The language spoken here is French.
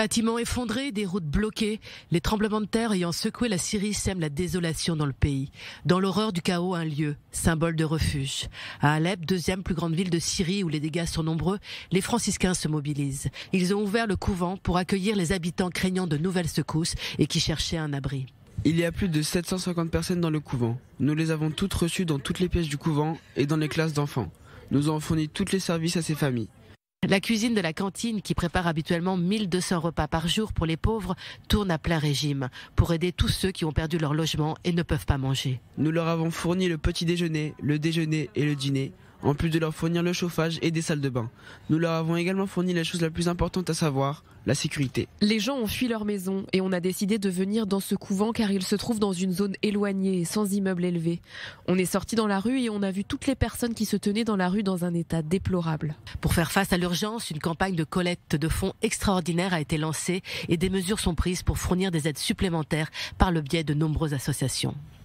Bâtiments effondrés, des routes bloquées, les tremblements de terre ayant secoué la Syrie sèment la désolation dans le pays. Dans l'horreur du chaos, un lieu, symbole de refuge. À Alep, deuxième plus grande ville de Syrie où les dégâts sont nombreux, les franciscains se mobilisent. Ils ont ouvert le couvent pour accueillir les habitants craignant de nouvelles secousses et qui cherchaient un abri. Il y a plus de 750 personnes dans le couvent. Nous les avons toutes reçues dans toutes les pièces du couvent et dans les classes d'enfants. Nous avons fourni tous les services à ces familles. La cuisine de la cantine, qui prépare habituellement 1200 repas par jour pour les pauvres, tourne à plein régime pour aider tous ceux qui ont perdu leur logement et ne peuvent pas manger. Nous leur avons fourni le petit déjeuner, le déjeuner et le dîner, en plus de leur fournir le chauffage et des salles de bain. Nous leur avons également fourni la chose la plus importante à savoir, la sécurité. Les gens ont fui leur maison et on a décidé de venir dans ce couvent car il se trouve dans une zone éloignée et sans immeuble élevé. On est sorti dans la rue et on a vu toutes les personnes qui se tenaient dans la rue dans un état déplorable. Pour faire face à l'urgence, une campagne de collecte de fonds extraordinaire a été lancée et des mesures sont prises pour fournir des aides supplémentaires par le biais de nombreuses associations.